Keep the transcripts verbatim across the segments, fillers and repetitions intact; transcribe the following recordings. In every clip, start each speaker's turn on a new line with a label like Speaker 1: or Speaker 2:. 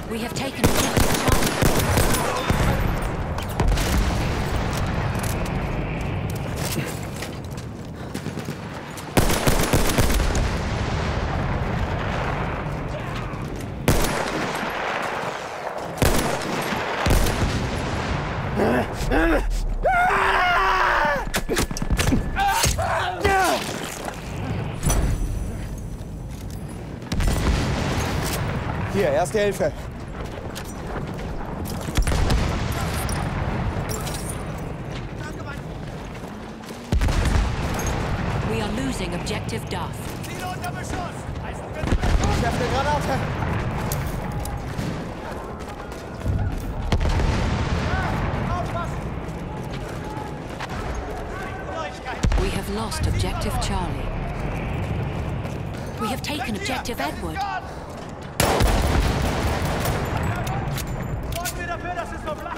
Speaker 1: We have taken objective Charlie.
Speaker 2: Hier, Erste Hilfe.
Speaker 1: We are losing objective Duff.
Speaker 3: Ziele unter Beschuss!
Speaker 2: Ich werfe eine Granate.
Speaker 1: We have lost objective Charlie. We have taken objective Edward.
Speaker 3: Sorgen wir dafür, dass es so bleibt!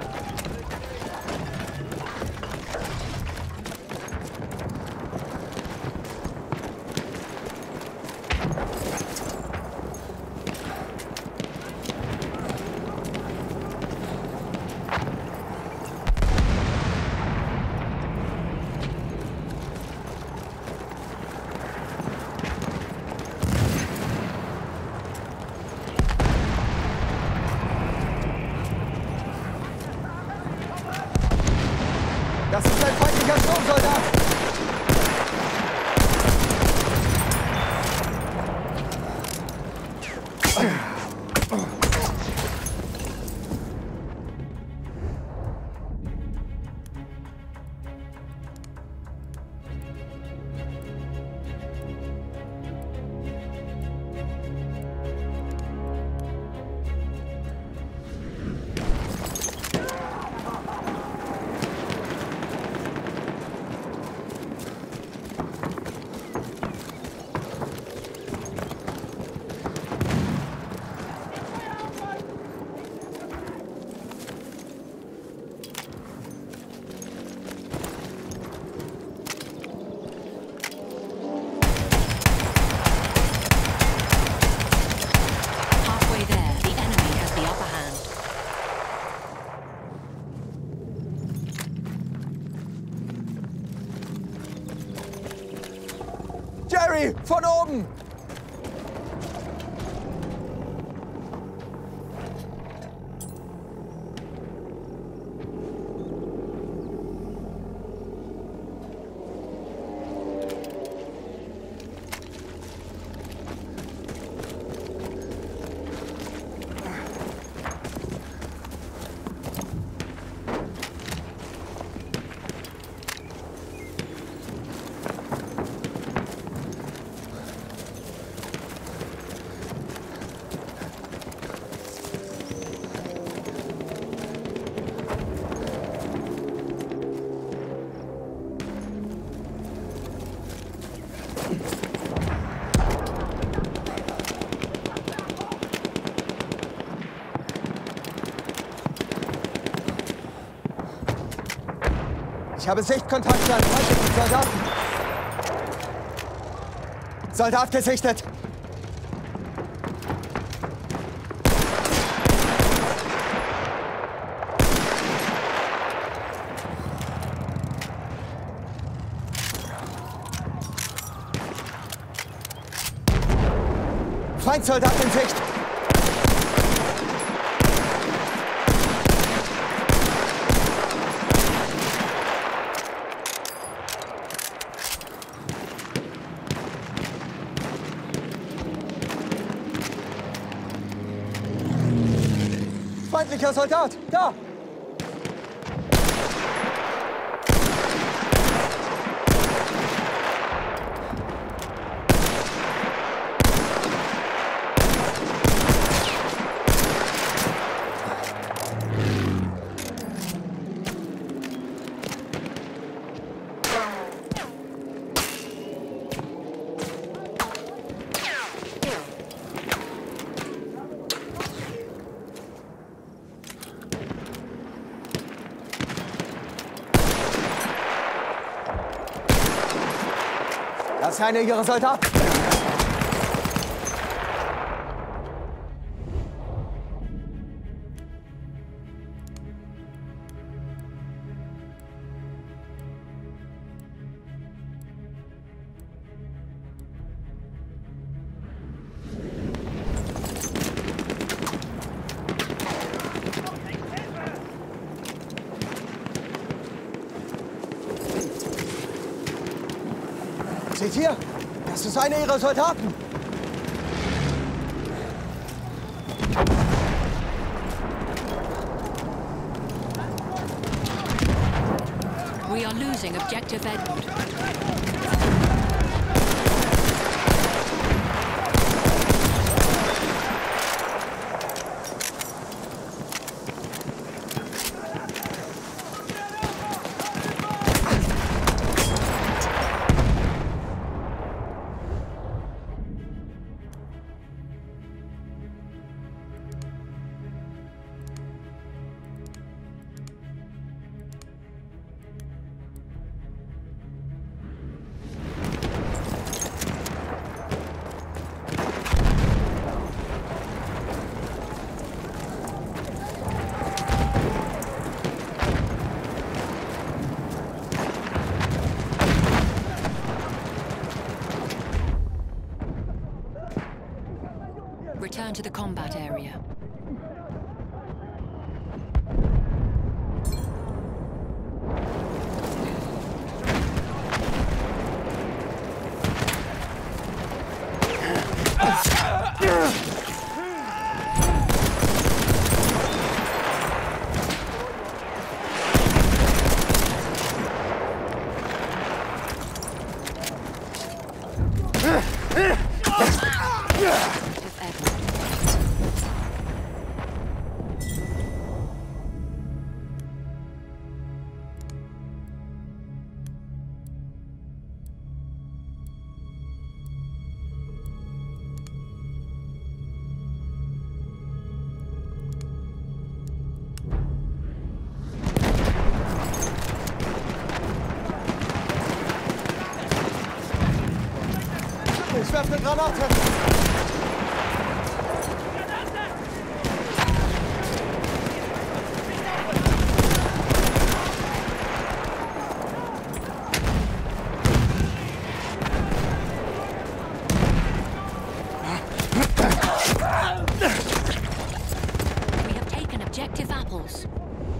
Speaker 2: Das ist ein feindlicher Sturmsoldat!
Speaker 1: Halfway there, the enemy has the upper hand.
Speaker 2: Jerry, von oben! Ich habe Sichtkontakt zu einem feindlichen Soldaten. Soldat gesichtet. Feindsoldat in Sicht. Feindlicher Soldat! Da! Das ist einer ihrer Soldaten. Seht ihr? Das ist einer ihrer Soldaten.
Speaker 1: We are losing objective Edward. Return to the combat area.
Speaker 2: Ich werfe eine Granate.
Speaker 1: We have taken objective apples.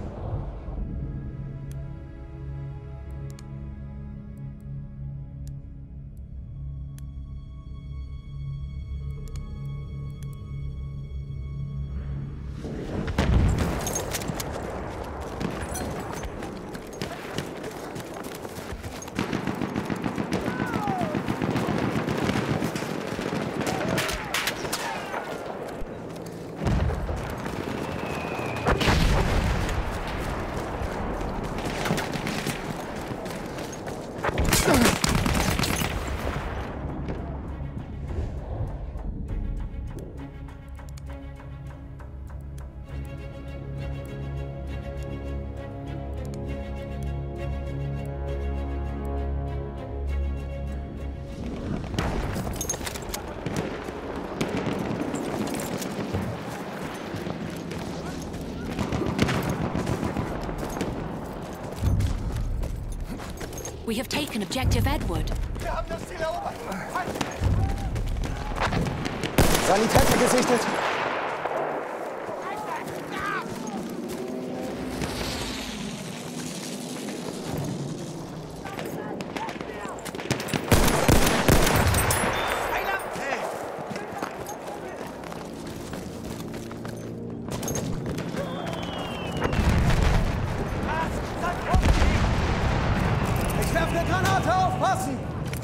Speaker 1: We have taken objective Edward.
Speaker 2: Wir haben das Ziel erobert. Sanitäter gesichtet. Ich werfe eine Granate, aufpassen!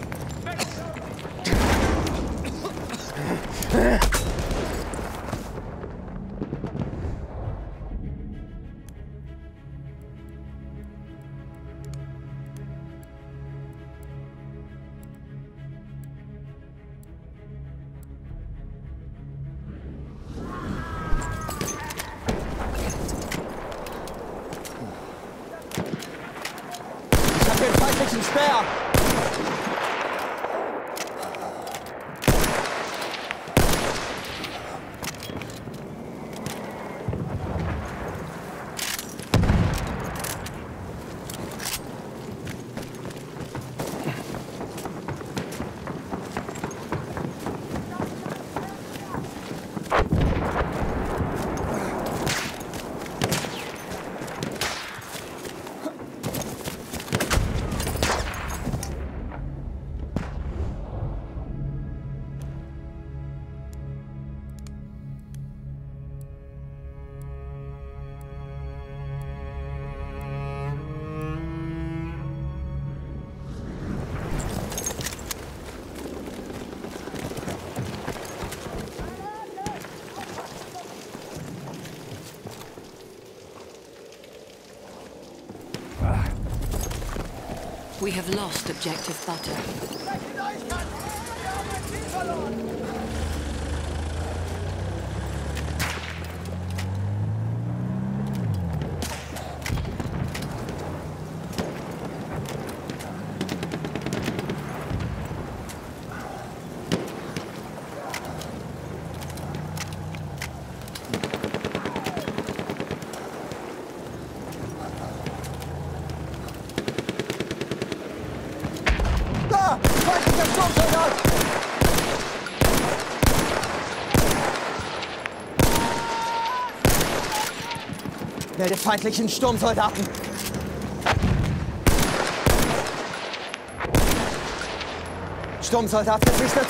Speaker 2: Ich hab den feindlichen Speer!
Speaker 1: We have lost objective butter.
Speaker 3: Wir haben ein Ziel verloren!
Speaker 2: Da! Feindlicher Sturmsoldat! Melde feindlichen Sturmsoldaten! Sturmsoldat verpflichtet!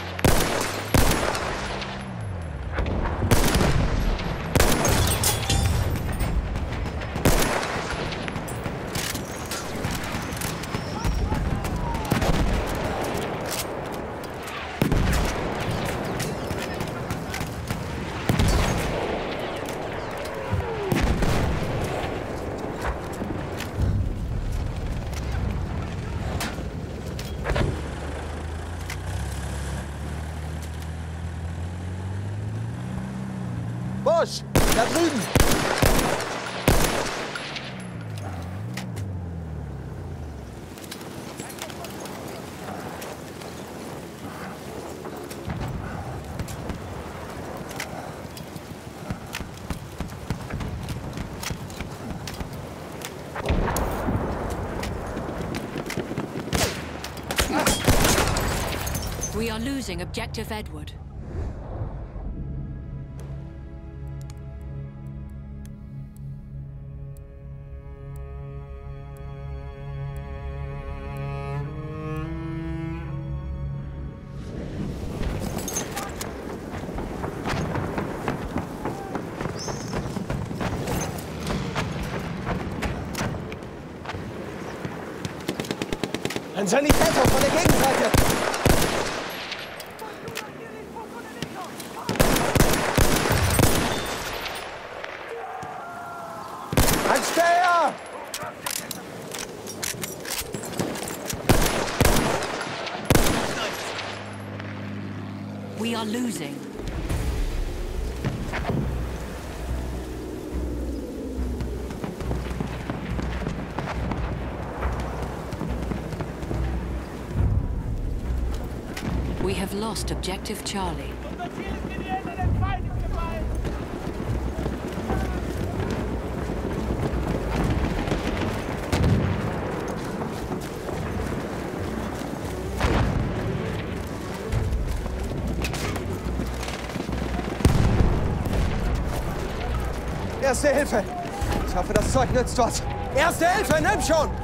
Speaker 2: Busch! Da drüben!
Speaker 1: We are losing objective Edward.
Speaker 2: Ein Sanitäter von der Gegenseite! Ein Steher!
Speaker 1: We are losing. We have lost objective Charlie.
Speaker 3: Unser Ziel ist in die Hände des Feindes gefallen!
Speaker 2: Erste Hilfe! Ich hoffe, das Zeug nützt was. Erste Hilfe, nimm schon!